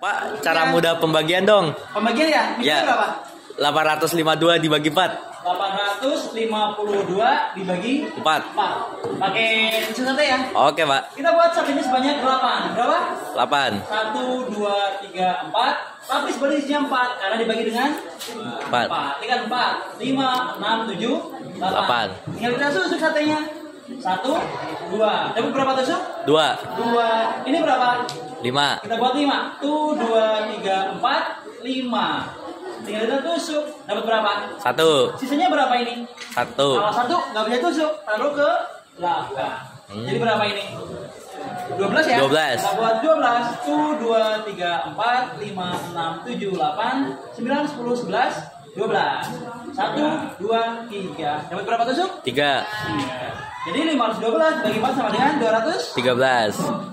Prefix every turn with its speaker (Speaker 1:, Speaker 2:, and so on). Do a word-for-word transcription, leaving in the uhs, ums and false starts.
Speaker 1: Pak, cara mudah pembagian dong.
Speaker 2: Pembagian ya?
Speaker 1: Ya.
Speaker 2: Berapa?
Speaker 1: delapan ratus lima puluh dua dibagi empat.
Speaker 2: delapan ratus lima puluh dua dibagi
Speaker 1: empat.
Speaker 2: empat. Pakai tisu sate ya?
Speaker 1: Oke, Pak.
Speaker 2: Kita buat satenya sebanyak delapan. Berapa?
Speaker 1: delapan.
Speaker 2: satu, dua, tiga, empat. Tapi sebenarnya isinya empat karena dibagi dengan
Speaker 1: empat.
Speaker 2: Ini kan empat. lima, enam, tujuh, delapan. Tinggal kita tusuk satenya. satu, dua. Dapat berapa tusuk?
Speaker 1: dua.
Speaker 2: dua. Ini berapa?
Speaker 1: lima.
Speaker 2: Kita buat lima. satu, dua, tiga, empat, lima. Tinggal kita tusuk. Dapat berapa?
Speaker 1: satu.
Speaker 2: Sisanya berapa ini?
Speaker 1: satu.
Speaker 2: Kalau satu nggak bisa tusuk, taruh ke belakang.
Speaker 1: Hmm.
Speaker 2: Jadi berapa ini? dua belas ya?
Speaker 1: dua belas.
Speaker 2: Kita buat dua belas. satu, dua, tiga, empat, lima, enam, tujuh, delapan, sembilan, sepuluh, sebelas, dua belas. satu, dua, tiga. Dapat berapa tusuk?
Speaker 1: tiga.
Speaker 2: Jadi lima ratus dua belas bagi empat sama dengan dua ratus
Speaker 1: tiga belas.